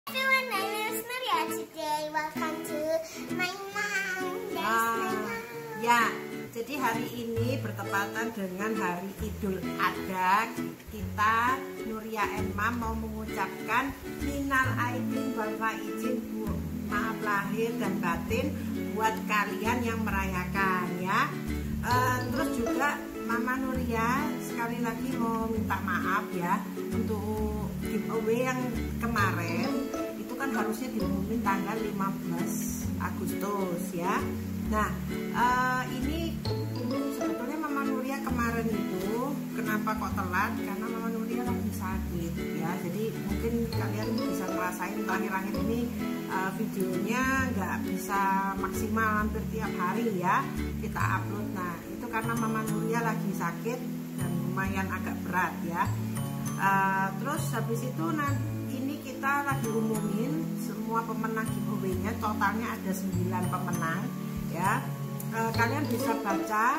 Everyone, my name is Nuria. Today, welcome to my mom. Ya, jadi hari ini bertepatan dengan hari Idul Adha. Kita Nuria and Mom mau mengucapkan minal aidin wal faizin, maaf lahir dan batin buat kalian yang merayakan ya. Terus juga Mama Nuria sekali lagi mau minta maaf ya untuk giveaway yang kemarin itu kan harusnya diumumin tanggal 15 Agustus ya. Nah ini sebetulnya Mama Nuria kemarin itu kenapa kok telat, karena Mama Nuria lagi sakit ya. Jadi mungkin kalian bisa ngerasain terakhir-akhir ini videonya nggak bisa maksimal hampir tiap hari ya kita upload. Nah itu karena Mama Nuria lagi sakit dan lumayan agak berat ya. Terus habis itu ini kita lagi umumin semua pemenang giveaway-nya, totalnya ada 9 pemenang ya. Kalian bisa baca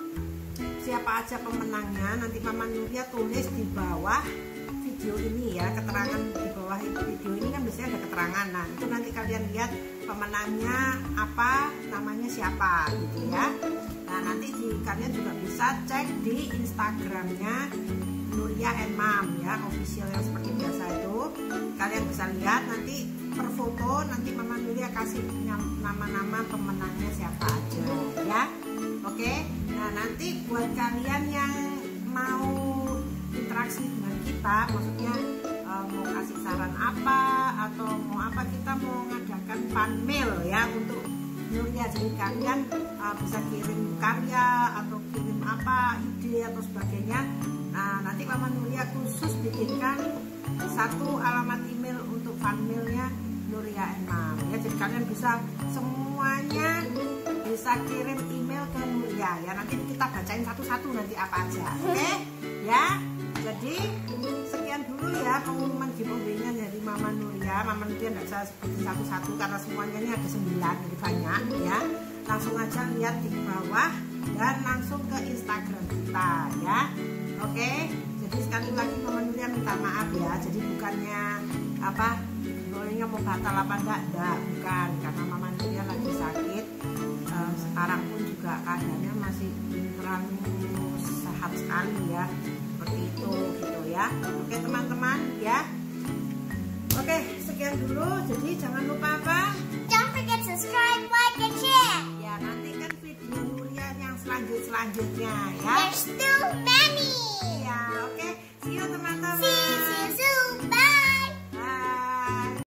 siapa aja pemenangnya, nanti Mama Nuria tulis di bawah video ini ya, keterangan di bawah video ini kan biasanya ada keterangan. Nah itu nanti kalian lihat pemenangnya apa, namanya siapa gitu ya. Nah nanti kalian juga bisa cek di Instagramnya Nuria and Mom ya, official yang seperti biasa itu. Kalian bisa lihat nanti per foto, nanti Mama Nuria kasih nama-nama pemenangnya siapa aja ya. Oke, nah nanti buat kalian yang mau interaksi dengan kita, maksudnya mau kasih saran apa atau mau apa, kita mau ngadakan fan mail ya untuk Nuria. Jadi kalian bisa kirim karya atau kirim apa, ide atau sebagainya. Nah nanti Mama Nuria khusus bikinkan satu alamat email untuk fan mailnya Nuria and Mom ya. Jadi kalian bisa semuanya bisa kirim email ke Nuria ya. Nanti kita bacain satu-satu nanti apa aja. Oke ya. Jadi sekian dulu ya pengumuman giveaway-nya dari Mama Nuria. Mama Nuria nggak bisa sebutin satu-satu karena semuanya ini ada 9, jadi banyak ya. Langsung aja lihat di bawah dan langsung ke Instagram kita ya. Oke, jadi sekali lagi Mama Nuria minta maaf ya. Jadi bukannya apa giveaway-nya mau batal apa enggak, bukan, karena Mama Nuria lagi sakit. Sekarang pun juga keadaannya masih terlalu sehat sekali ya, seperti itu gitu ya. Oke teman-teman ya. Oke, sekian dulu. Jadi jangan lupa apa? Don't forget subscribe, like, and share. Ya nantikan video Nuria yang selanjutnya ya. There's still many. Ya oke, see you teman-teman. See you soon. Bye.